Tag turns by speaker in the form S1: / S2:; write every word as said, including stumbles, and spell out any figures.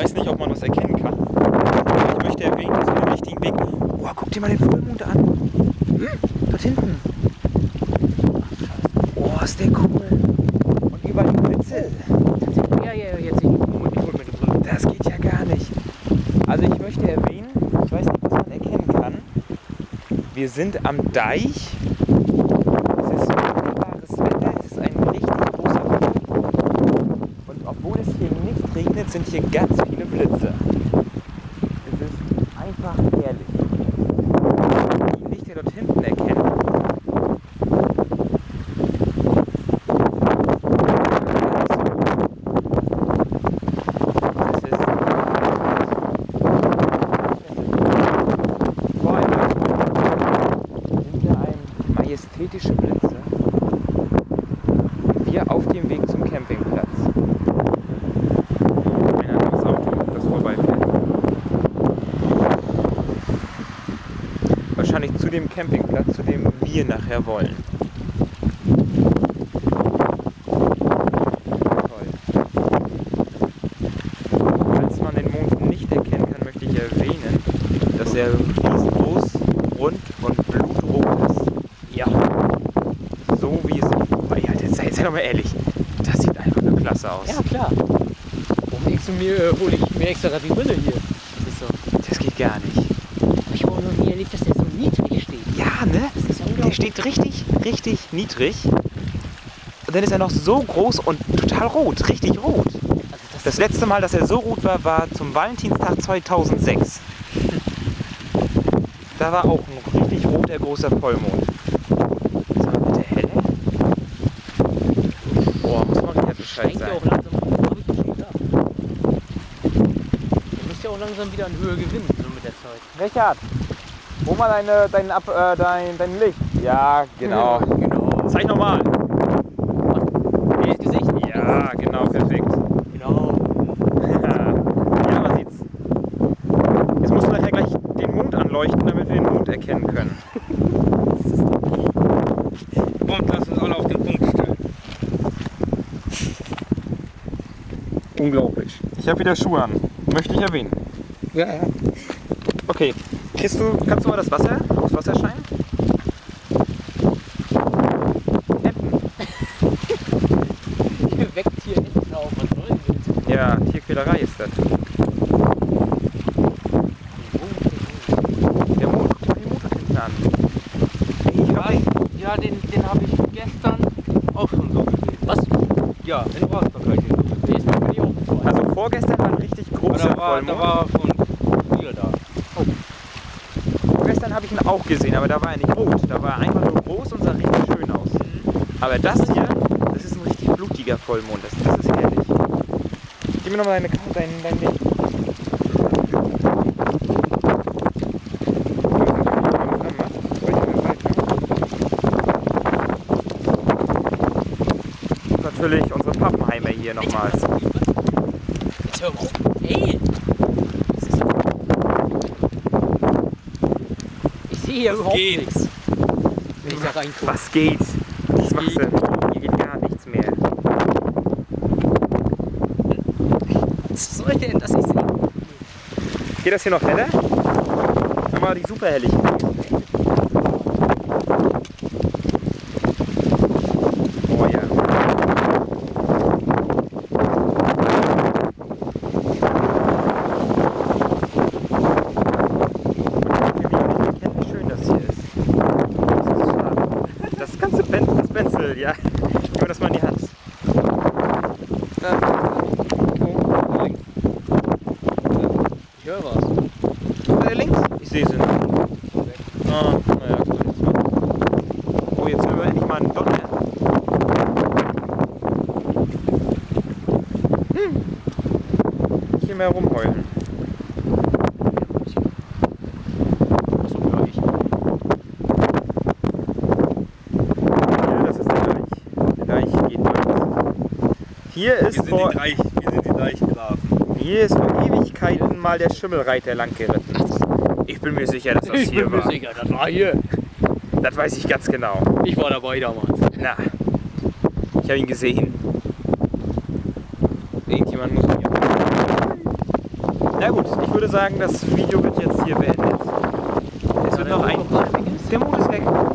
S1: weiß nicht, ob man was erkennen kann. Aber ich möchte erwähnen, dass wir den richtigen Weg... Boah, guck dir mal den Vollmond an. Hm, dort hinten. Oh, ist der cool. Und überall die Blitze.
S2: Ja, ja, jetzt nicht.
S1: Das geht ja gar nicht. Also ich möchte erwähnen, ich weiß nicht, was man erkennen kann. Wir sind am Deich. Es ist wunderbares Wetter. Es ist ein richtig großer Fluss. Und obwohl es hier nicht regnet, sind hier ganz viele Blitze. Es ist einfach herrlich. Die Lichter dort hinten erkennen. Majestätische Blitze. Wir auf dem Weg zum Campingplatz. Ein anderes Auto, das vorbeifährt. Wahrscheinlich zu dem Campingplatz, zu dem wir nachher wollen. Toll. Falls man den Mond nicht erkennen kann, möchte ich erwähnen, dass er riesengroß, rund und blutrot ist. Ja, so wie es... Oh, ja, sei, sei doch mal ehrlich, das sieht einfach nur klasse aus.
S2: Ja, klar. Warum denkst du mir, äh, hole ich mir extra die Brille hier? Das ist so.
S1: Das geht gar nicht.
S2: Ich habe auch noch nie erlebt, dass der so niedrig steht.
S1: Ja, ne?
S2: Das ist
S1: Der steht richtig, richtig niedrig. Und dann ist er noch so groß und total rot, richtig rot.
S2: Also das,
S1: Das letzte Mal, dass er so rot war, war zum Valentinstag zweitausendsechs. Da war auch ein richtig roter, großer Vollmond. Ist mal bitte helle? Boah, muss man ja Bescheid
S2: schränkt ja
S1: sein.
S2: auch langsam. Hab ich schon gedacht. Du musst ja auch langsam wieder an Höhe gewinnen, so mit der Zeit.
S1: Richard, hol mal deine, dein, Ab, äh, dein, dein Licht. Ja, genau.
S2: Ja, genau.
S1: Zeig nochmal.
S2: Das Gesicht?
S1: Ja, genau, perfekt.
S2: Genau.
S1: Ja, man sieht's. Jetzt musst du nachher gleich den Mond anleuchten, damit wir den Mond erkennen können.
S3: Und lass uns alle auf den Punkt stellen.
S1: Unglaublich. Ich habe wieder Schuhe an. Möchte ich erwähnen.
S2: Ja, ja.
S1: Okay. Kriegst du, kannst du mal das Wasser aufs Wasser scheinen?
S2: Ihr weckt hier Enten auf. Was soll denn das?
S1: Ja, Tierquälerei ist das. Der Mond, guck dir mal den Mond hinten an. Ich hab den,
S3: Ja, den, den habe ich gestern auch schon so gesehen.
S2: Was?
S3: Ja, in Rostock.
S2: Der ist mir nicht aufgefallen.
S1: also vorgestern war ein richtig großer
S3: Da war,
S1: Vollmond.
S3: da war schon früher da.
S1: Vorgestern habe ich ihn auch gesehen, aber da war er nicht rot. Da war er einfach nur groß und sah richtig schön aus. Aber das hier, das ist ein richtig blutiger Vollmond. Das, das ist herrlich. Gib mir nochmal deine, dein, dein Licht. Natürlich unsere Pappenheimer hier nochmals.
S2: Jetzt hör auf. Ey! Ich sehe hier überhaupt
S3: geht?
S2: nichts. Wenn ich da reingucke.
S1: Was geht? Was machst du? Hier geht gar nichts mehr.
S2: Was soll denn das ich sehe?
S1: Geht das hier noch heller? Haben wir die Superhelligkeit. Oh ja. Wie schön das hier ist. Das ist schade. Das ganze Ben- das Benzel, ja. Nehmen wir das mal in die Hand.
S2: Ich höre was.
S1: Äh, links? Ich sehe sie nicht. Ah, naja, gut. Jetzt mal. Oh, jetzt hören wir endlich mal einen Donner. Hm. Nicht hier mehr rumheulen.
S2: Achso, gleich.
S1: Ja, das ist der Deich. Der Deich geht weiter. Hier
S3: Wir
S1: ist
S3: sind,
S1: vor,
S3: die Deich, wir sind die Deichgrafen.
S1: hier ist vor Ewigkeiten mal der Schimmelreiter lang geritten. Ich bin mir sicher, dass das
S2: Ich
S1: hier
S2: bin mir
S1: war.
S2: sicher, das war hier.
S1: Das weiß ich ganz genau.
S2: Ich war dabei damals.
S1: Na, ich habe ihn gesehen. Irgendjemand muss ihn hier. Na gut, ich würde sagen, das Video wird jetzt hier beendet. Es wird noch ein... Der Mond ist weg.